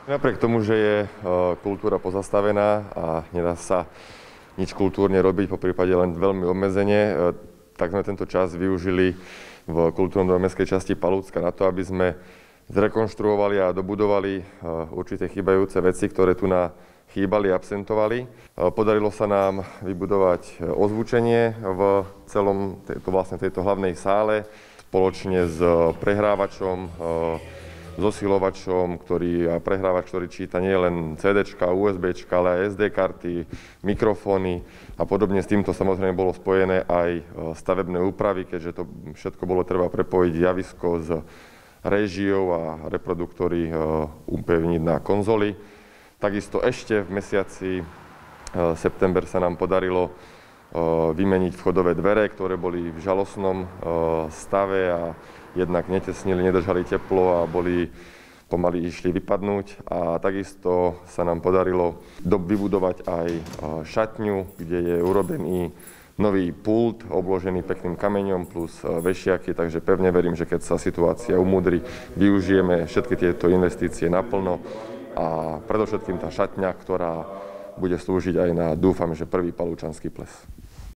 Napriek tomu, že je kultúra pozastavená a nedá sa nič kultúrne robiť, poprípade len veľmi obmedzenie, tak sme tento čas využili v kultúrno-mestskej časti Palúcka na to, aby sme zrekonštruovali a dobudovali určité chýbajúce veci, ktoré tu chýbali, absentovali. Podarilo sa nám vybudovať ozvučenie v celom tejto hlavnej sále spoločne s prehrávačom, zosilovačom, prehrávač, ktorý číta nie len CDčka, USBčka, ale aj SD karty, mikrofóny a podobne. S týmto samozrejme bolo spojené aj stavebné úpravy, keďže to všetko bolo treba prepojiť javisko s réžiou a reproduktory upevniť na konzoli. Takisto ešte v mesiaci september sa nám podarilo vymeniť vchodové dvere, ktoré boli v žalostnom stave a jednak netesnili, nedržali teplo a pomaly išli vypadnúť. A takisto sa nám podarilo vybudovať aj šatňu, kde je urobený nový pult, obložený pekným kameňom plus vešiaky, takže pevne verím, že keď sa situácia umúdri, využijeme všetky tieto investície naplno a predovšetkým tá šatňa, ktorá bude slúžiť aj na, dúfam, že prvý palúčanský ples.